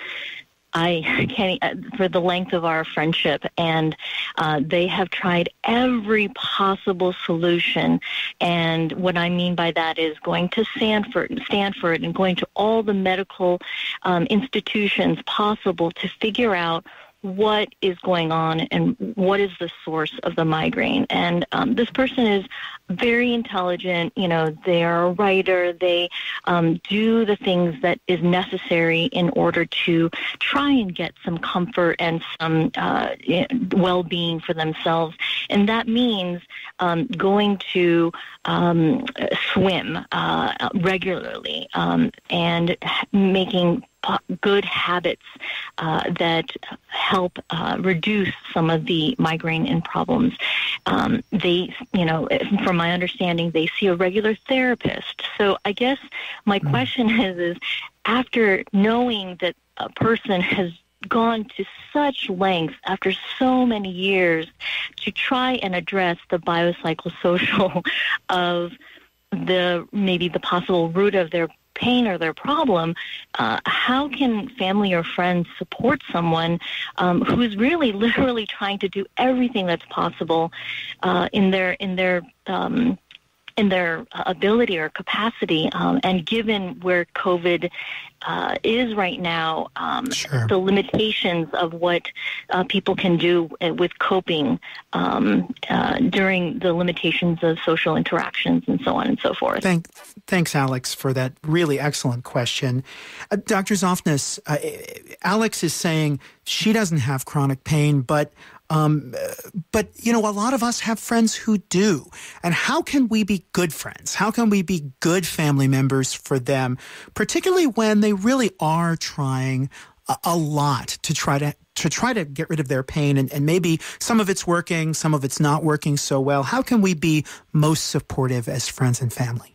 I can't uh, for the length of our friendship, and uh, they have tried every possible solution. And what I mean by that is going to Stanford, Stanford, and going to all the medical um, institutions possible to figure out what is going on and what is the source of the migraine. And um, this person is very intelligent. You know, they're a writer. They um, do the things that is necessary in order to try and get some comfort and some uh, well-being for themselves. And that means um, going to um, swim uh, regularly um, and making good habits uh, that help uh, reduce some of the migraine and problems. Um, they, you know, from my understanding, they see a regular therapist. So I guess my question is, is after knowing that a person has gone to such lengths after so many years to try and address the biopsychosocial of the maybe the possible root of their pain or their problem, uh, how can family or friends support someone um, who is really literally trying to do everything that's possible uh, in their in their um, in their ability or capacity, um, and given where COVID uh, is right now, um, sure. the limitations of what uh, people can do with coping um, uh, during the limitations of social interactions and so on and so forth. Thank, thanks, Alex, for that really excellent question. Uh, Doctor Zoffness, uh, Alex is saying she doesn't have chronic pain, but Um, but, you know, a lot of us have friends who do. And how can we be good friends? How can we be good family members for them, particularly when they really are trying a, a lot to try to to try to get rid of their pain, and, and maybe some of it's working, some of it's not working so well? How can we be most supportive as friends and family?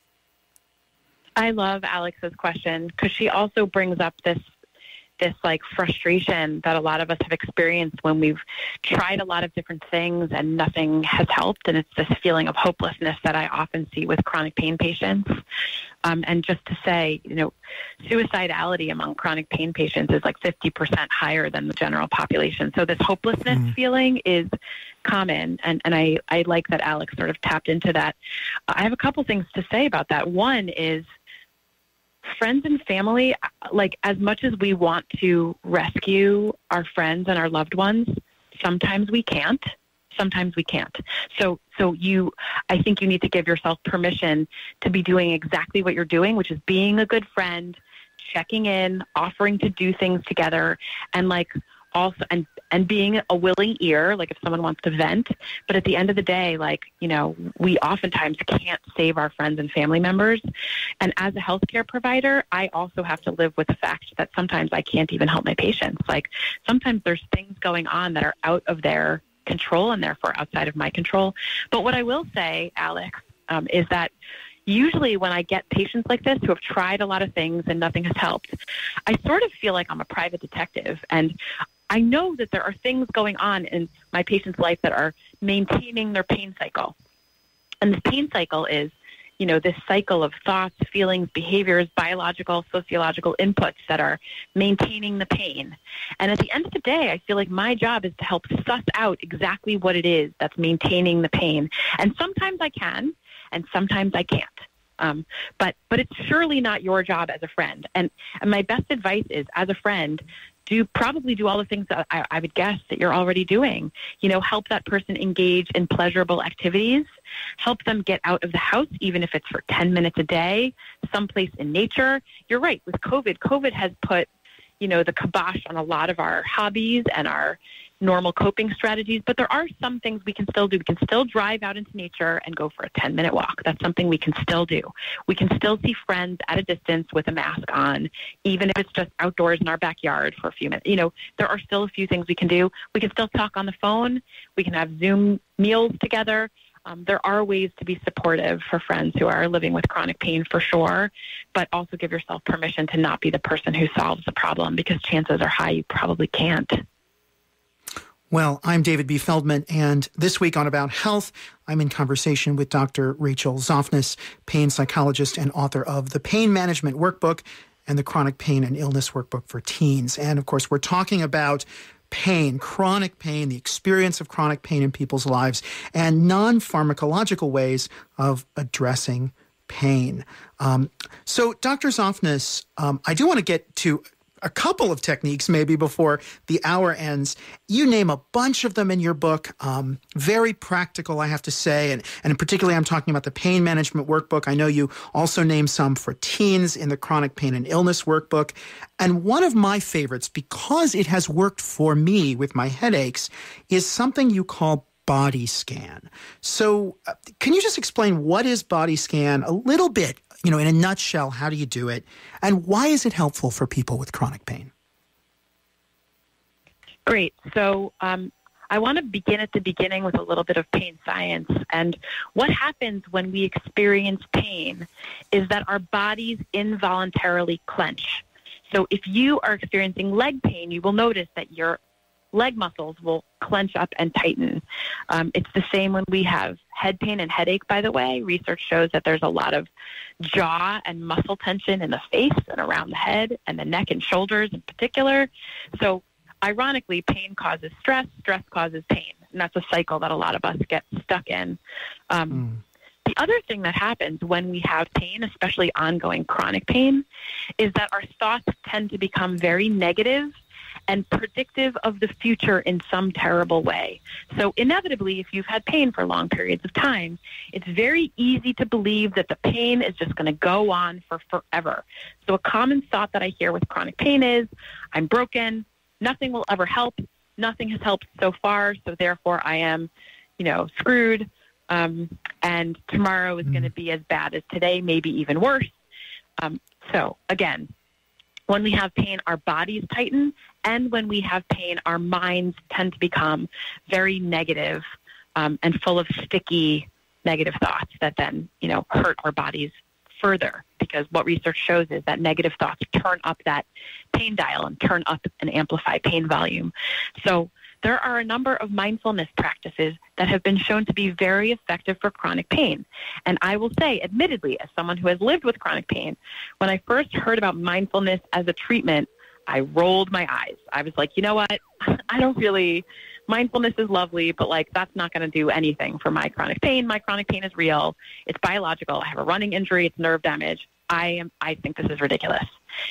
I love Alex's question because she also brings up this this like frustration that a lot of us have experienced when we've tried a lot of different things and nothing has helped. And it's this feeling of hopelessness that I often see with chronic pain patients. Um, and just to say, you know, suicidality among chronic pain patients is like fifty percent higher than the general population. So this hopelessness mm. feeling is common. And, and I, I like that Alex sort of tapped into that. I have a couple things to say about that. One is, friends and family, like as much as we want to rescue our friends and our loved ones, sometimes we can't. Sometimes we can't. So, so you, I think you need to give yourself permission to be doing exactly what you're doing, which is being a good friend, checking in, offering to do things together, and like also, and, and being a willing ear, like if someone wants to vent. But at the end of the day, like, you know, we oftentimes can't save our friends and family members. And as a healthcare provider, I also have to live with the fact that sometimes I can't even help my patients. Like sometimes there's things going on that are out of their control and therefore outside of my control. But what I will say, Alex, um, is that usually when I get patients like this who have tried a lot of things and nothing has helped, I sort of feel like I'm a private detective. And I know that there are things going on in my patient's life that are maintaining their pain cycle. And this pain cycle is, you know, this cycle of thoughts, feelings, behaviors, biological, sociological inputs that are maintaining the pain. And at the end of the day, I feel like my job is to help suss out exactly what it is that's maintaining the pain. And sometimes I can, and sometimes I can't. Um, but but it's surely not your job as a friend. And, and my best advice is, as a friend, do probably do all the things that I, I would guess that you're already doing. You know, help that person engage in pleasurable activities, help them get out of the house, even if it's for ten minutes a day, someplace in nature. You're right, with COVID, COVID has put, you know, the kibosh on a lot of our hobbies and our normal coping strategies, but there are some things we can still do. We can still drive out into nature and go for a ten minute walk. That's something we can still do. We can still see friends at a distance with a mask on, even if it's just outdoors in our backyard for a few minutes. You know, there are still a few things we can do. We can still talk on the phone. We can have Zoom meals together. Um, there are ways to be supportive for friends who are living with chronic pain for sure, but also give yourself permission to not be the person who solves the problem, because chances are high you probably can't. Well, I'm David B. Feldman, and this week on About Health, I'm in conversation with Doctor Rachel Zoffness, pain psychologist and author of the Pain Management Workbook and the Chronic Pain and Illness Workbook for Teens. And, of course, we're talking about pain, chronic pain, the experience of chronic pain in people's lives, and non-pharmacological ways of addressing pain. Um, so, Doctor Zoffness, um, I do want to get to a couple of techniques maybe before the hour ends. You name a bunch of them in your book, um, very practical, I have to say, and, and particularly I'm talking about the Pain Management Workbook. I know you also name some for teens in the Chronic Pain and Illness Workbook. And one of my favorites, because it has worked for me with my headaches, is something you call body scan. So uh, can you just explain what is body scan a little bit? You know, in a nutshell, how do you do it? And why is it helpful for people with chronic pain? Great. So um, I want to begin at the beginning with a little bit of pain science. And what happens when we experience pain is that our bodies involuntarily clench. So if you are experiencing leg pain, you will notice that your leg muscles will clench up and tighten. Um, it's the same when we have head pain and headache, by the way. Research shows that there's a lot of jaw and muscle tension in the face and around the head and the neck and shoulders in particular. So ironically, pain causes stress, stress causes pain. And that's a cycle that a lot of us get stuck in. Um, mm. The other thing that happens when we have pain, especially ongoing chronic pain, is that our thoughts tend to become very negative and predictive of the future in some terrible way. So inevitably, if you've had pain for long periods of time, it's very easy to believe that the pain is just going to go on for forever. So a common thought that I hear with chronic pain is, I'm broken, nothing will ever help, nothing has helped so far, so therefore I am, you know, screwed, um, and tomorrow is mm. going to be as bad as today, maybe even worse. Um, so again, when we have pain, our bodies tighten, and when we have pain, our minds tend to become very negative, um, and full of sticky negative thoughts that then, you know, hurt our bodies further, because what research shows is that negative thoughts turn up that pain dial and turn up and amplify pain volume. So there are a number of mindfulness practices that have been shown to be very effective for chronic pain. And I will say, admittedly, as someone who has lived with chronic pain, when I first heard about mindfulness as a treatment, I rolled my eyes. I was like, you know what? I don't really, mindfulness is lovely, but like that's not going to do anything for my chronic pain. My chronic pain is real. It's biological. I have a running injury. It's nerve damage. I am, I think this is ridiculous.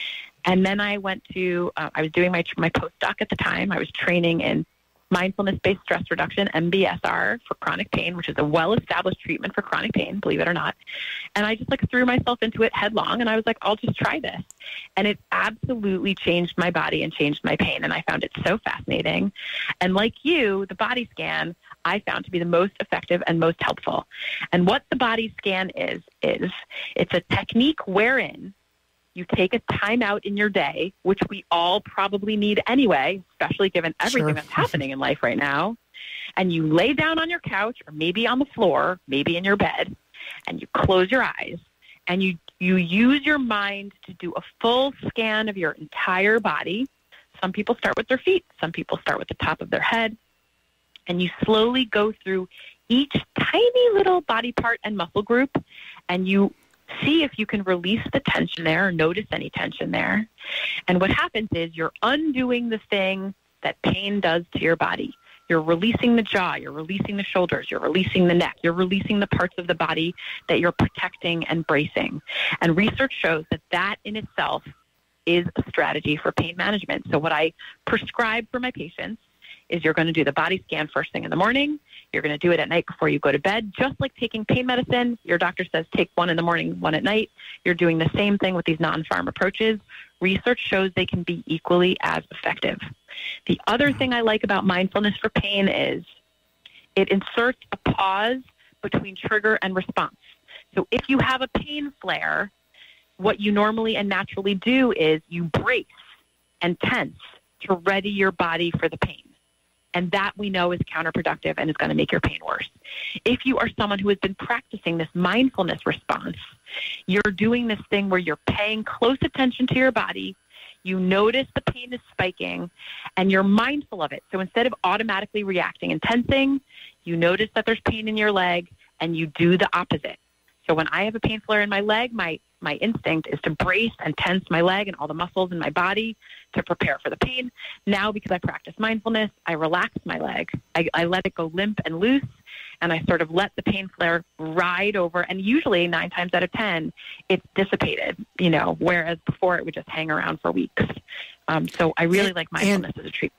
And then I went to, uh, I was doing my, my postdoc at the time. I was training in mindfulness-based stress reduction, M B S R, for chronic pain, which is a well-established treatment for chronic pain, believe it or not. And I just like threw myself into it headlong, and I was like, I'll just try this. And it absolutely changed my body and changed my pain, and I found it so fascinating. And like you, the body scan I found to be the most effective and most helpful. And what the body scan is, is it's a technique wherein you take a time out in your day, which we all probably need anyway, especially given everything sure. that's happening in life right now. And you lay down on your couch or maybe on the floor, maybe in your bed, and you close your eyes and you, you use your mind to do a full scan of your entire body. Some people start with their feet. Some people start with the top of their head. And you slowly go through each tiny little body part and muscle group, and you see if you can release the tension there or notice any tension there. And what happens is you're undoing the thing that pain does to your body. You're releasing the jaw, you're releasing the shoulders, you're releasing the neck, you're releasing the parts of the body that you're protecting and bracing. And research shows that that in itself is a strategy for pain management. So what I prescribe for my patients is you're going to do the body scan first thing in the morning. You're going to do it at night before you go to bed, just like taking pain medicine. Your doctor says take one in the morning, one at night. You're doing the same thing with these non-pharm approaches. Research shows they can be equally as effective. The other thing I like about mindfulness for pain is it inserts a pause between trigger and response. So if you have a pain flare, what you normally and naturally do is you brace and tense to ready your body for the pain. And that we know is counterproductive and is going to make your pain worse. If you are someone who has been practicing this mindfulness response, you're doing this thing where you're paying close attention to your body, you notice the pain is spiking, and you're mindful of it. So instead of automatically reacting and tensing, you notice that there's pain in your leg, and you do the opposite. So when I have a pain flare in my leg, my, my instinct is to brace and tense my leg and all the muscles in my body to prepare for the pain. Now, because I practice mindfulness, I relax my leg. I, I let it go limp and loose, and I sort of let the pain flare ride over. And usually, nine times out of ten, it's dissipated, you know, whereas before it would just hang around for weeks. Um, so I really and, like mindfulness and, as a treatment.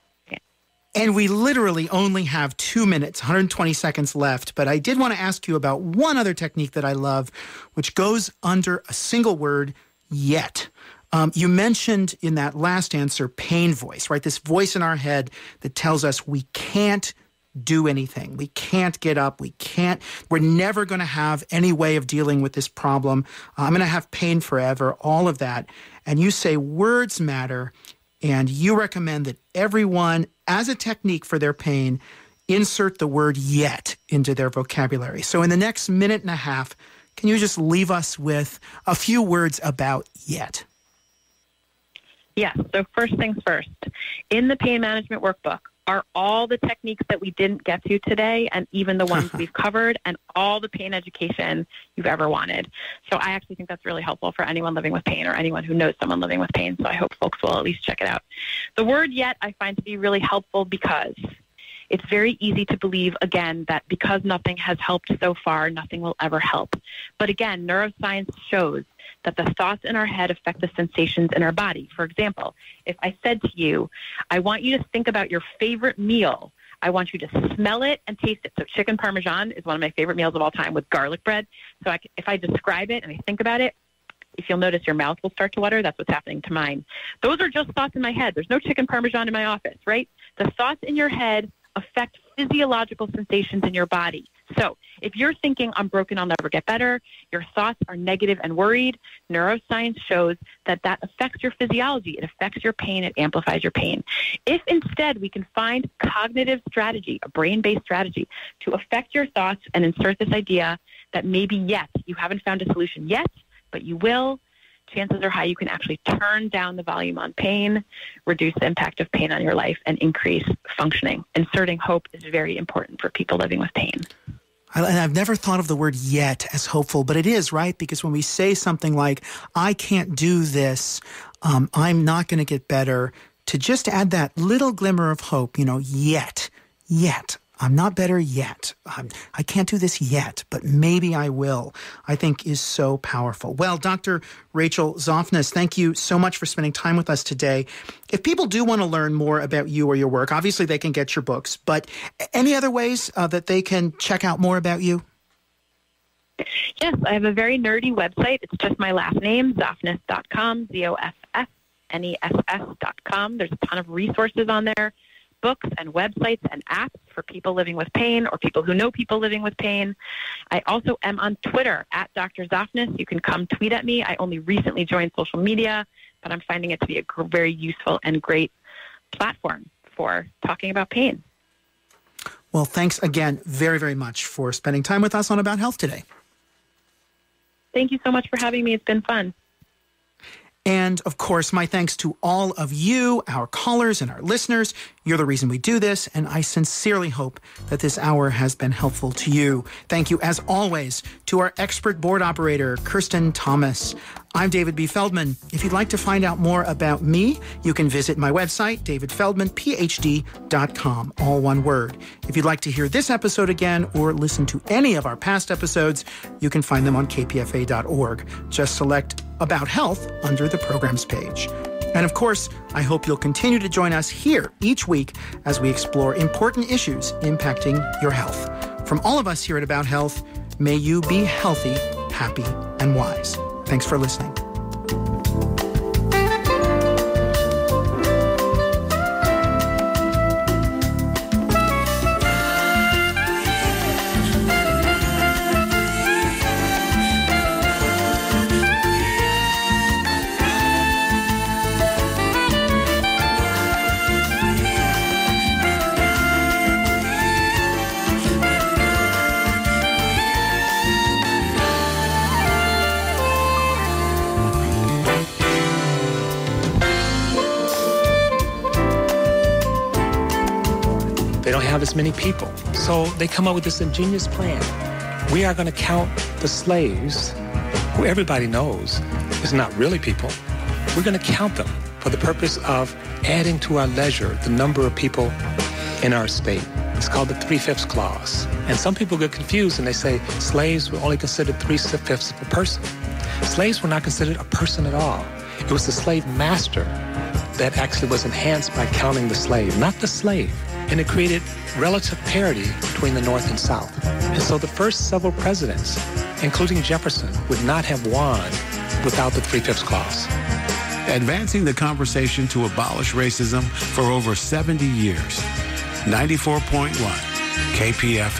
And we literally only have two minutes, one hundred twenty seconds left. But I did want to ask you about one other technique that I love, which goes under a single word, yet. Um, you mentioned in that last answer, pain voice, right? This voice in our head that tells us we can't do anything. We can't get up. We can't, we're never going to have any way of dealing with this problem. Uh, I'm going to have pain forever, all of that. And you say words matter, and you recommend that everyone, as a technique for their pain, insert the word yet into their vocabulary. So in the next minute and a half, can you just leave us with a few words about yet? Yes. So first things first, in the pain management workbook are all the techniques that we didn't get to today, and even the ones we've covered, and all the pain education you've ever wanted. So I actually think that's really helpful for anyone living with pain or anyone who knows someone living with pain. So I hope folks will at least check it out. The word yet I find to be really helpful because it's very easy to believe, again, that because nothing has helped so far, nothing will ever help. But again, neuroscience shows that the thoughts in our head affect the sensations in our body. For example, if I said to you, I want you to think about your favorite meal, I want you to smell it and taste it. So chicken parmesan is one of my favorite meals of all time with garlic bread. So I, if I describe it and I think about it, if you'll notice, your mouth will start to water. That's what's happening to mine. Those are just thoughts in my head. There's no chicken parmesan in my office, right? The thoughts in your head affect physiological sensations in your body. So if you're thinking, I'm broken, I'll never get better, your thoughts are negative and worried, neuroscience shows that that affects your physiology. It affects your pain. It amplifies your pain. If instead we can find cognitive strategy, a brain-based strategy, to affect your thoughts and insert this idea that maybe yet you haven't found a solution yet, but you will, chances are high you can actually turn down the volume on pain, reduce the impact of pain on your life, and increase functioning. Inserting hope is very important for people living with pain. And I've never thought of the word yet as hopeful, but it is, right? Because when we say something like, I can't do this, um, I'm not going to get better, to just add that little glimmer of hope, you know, yet, yet. I'm not better yet. I'm, I can't do this yet, but maybe I will, I think is so powerful. Well, Doctor Rachel Zoffness, thank you so much for spending time with us today. If people do want to learn more about you or your work, obviously they can get your books, but any other ways uh, that they can check out more about you? Yes, I have a very nerdy website. It's just my last name, zoffness dot com, Z O F F N E S S dot com. There's a ton of resources on there, books and websites and apps for people living with pain or people who know people living with pain. I also am on Twitter at Doctor Zoffness. You can come tweet at me. I only recently joined social media, but I'm finding it to be a gr- very useful and great platform for talking about pain. Well, thanks again very, very much for spending time with us on About Health today. Thank you so much for having me. It's been fun. And, of course, my thanks to all of you, our callers and our listeners. You're the reason we do this, and I sincerely hope that this hour has been helpful to you. Thank you, as always, to our expert board operator, Kirsten Thomas. I'm David B. Feldman. If you'd like to find out more about me, you can visit my website, david feldman p h d dot com, all one word. If you'd like to hear this episode again or listen to any of our past episodes, you can find them on k p f a dot org. Just select About Health under the programs page. And of course, I hope you'll continue to join us here each week as we explore important issues impacting your health. From all of us here at About Health, may you be healthy, happy, and wise. Thanks for listening. They don't have as many people. So they come up with this ingenious plan. We are going to count the slaves, who everybody knows is not really people. We're going to count them for the purpose of adding to our leisure the number of people in our state. It's called the three-fifths clause. And some people get confused and they say slaves were only considered three-fifths of a person. Slaves were not considered a person at all. It was the slave master that actually was enhanced by counting the slave, not the slave. And it created relative parity between the North and South. And so the first several presidents, including Jefferson, would not have won without the three-fifths clause. Advancing the conversation to abolish racism for over seventy years. ninety-four point one K P F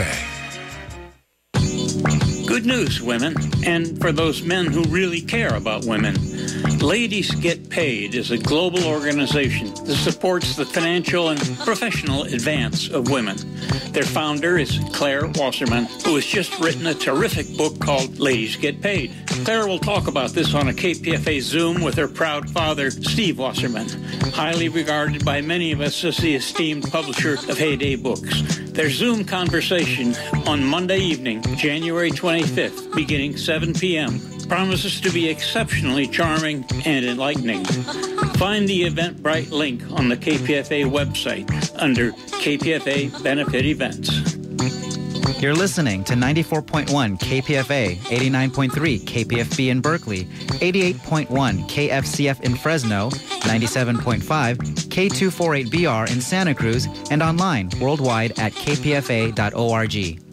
A. Good news, women, and for those men who really care about women. Ladies Get Paid is a global organization that supports the financial and professional advance of women. Their founder is Claire Wasserman, who has just written a terrific book called Ladies Get Paid. Claire will talk about this on a K P F A Zoom with her proud father, Steve Wasserman, highly regarded by many of us as the esteemed publisher of Heyday Books. Their Zoom conversation on Monday evening, January twenty-fifth, beginning seven p.m., promises to be exceptionally charming and enlightening. Find the Eventbrite link on the K P F A website under K P F A Benefit Events. You're listening to ninety-four point one K P F A, eighty-nine point three K P F B in Berkeley, eighty-eight point one K F C F in Fresno, ninety-seven point five K two forty-eight B R in Santa Cruz, and online worldwide at k p f a dot org.